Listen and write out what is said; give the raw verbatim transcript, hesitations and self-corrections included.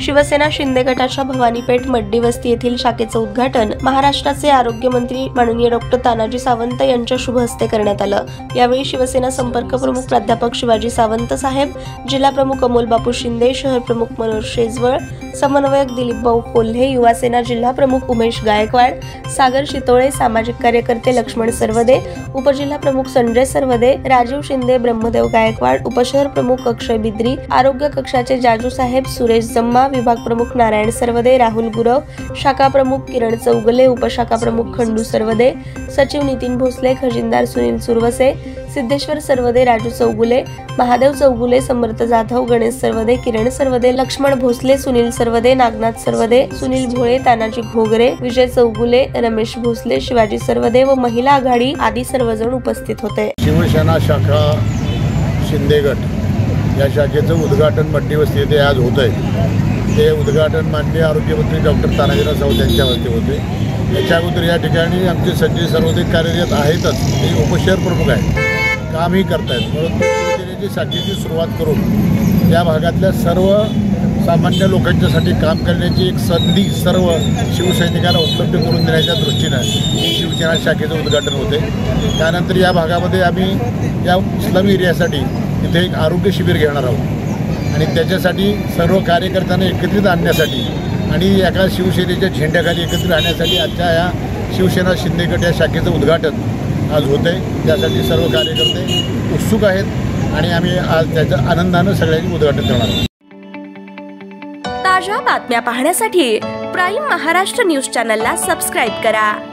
शिवसेना शिंदे गटाच्या भवानीपेठ मड्डी वस्ती येथील शाखेचं उद्घाटन महाराष्ट्राचे आरोग्यमंत्री माननीय डॉक्टर तानाजी सावंत यांच्या शुभ हस्ते करण्यात आलं। यावेळी शिवसेना संपर्क प्रमुख प्राध्यापक शिवाजी सावंत साहेब, जिल्हा प्रमुख अमोल बापू शिंदे, शहर प्रमुख मनोज शेजवळ, समन्वयक दिलीप भाऊ कोल्हे, युवा सेना जिल्हा प्रमुख उमेश गायकवाड, सागर शितोळे, सामाजिक कार्यकर्ते लक्ष्मण सरवदे, उपजिल्हा प्रमुख संजय सरवदे, राजीव शिंदे, ब्रह्मदेव गायकवाड, उपशहर प्रमुख अक्षय बिद्री, आरोग्य कक्षाचे जाजू साहेब, सुरेश जम्मा, विभाग प्रमुख नारायण सरवदे, राहुल गुरव, शाखा प्रमुख किरण चौगले, उपशाखा प्रमुख खंडू सरवदे, सचिव नितीन भोसले, खजिनदार सुनील सुरवसे, सिद्धेश्वर सरवदे, राजू चौगुले, महादेव चौगुले, समर्थ जाधव, गणेश सरवदे, किरण सरवदे, लक्ष्मण भोसले, सुनील सरवदे, नागनाथ सरवदे, सुनील भोळे, तानाजी घोगरे, विजय चौगुले, रमेश भोसले, शिवाजी सरवदे व महिला आघाडी आदी सर्वजण उपस्थित होते। शिवसेना शाखा शिंदे गट या शाखेचं उद्घाटन मड्डी वस्ती येथे आज होत आहे। ते उद्घाटन माननीय आरोग्यमंत्री डॉक्टर तानाजीराव सावंत यांच्या हस्ते होते। याच्या अगोदर या ठिकाणी आमचे संजय सरवदे कार्यरत आहेतच, ते उपशहर प्रमुख आहेत, कामही करतायत। म्हणून शिवसेनेची शाखेची सुरुवात करून या भागातल्या सर्व सामान्य लोकांच्यासाठी काम करण्याची एक संधी सर्व शिवसैनिकांना उपलब्ध करून देण्याच्या दृष्टीनं शिवसेना शाखेचं उद्घाटन होते। त्यानंतर या भागामध्ये आम्ही या स्लम एरियासाठी इथे एक आरोग्य शिबिर घेणार आहोत आणि त्याच्यासाठी सर्व कार्यकर्त्यांना एकत्रित आणण्यासाठी आणि एका शिवसेनेच्या झेंड्याखाली एकत्रित राहण्यासाठी आजच्या या शिवसेना शिंदे गट या शाखेचं उद्घाटन आज होत आहे। त्यासाठी सर्व कार्यकर्ते उत्सुक आहेत आणि आम्ही आज त्याच्या आनंदानं सगळ्यांनी उद्घाटन करणार आहोत। ताज्या बातम्या पाहण्यासाठी प्राईम महाराष्ट्र न्यूज चॅनलला सबस्क्राईब करा।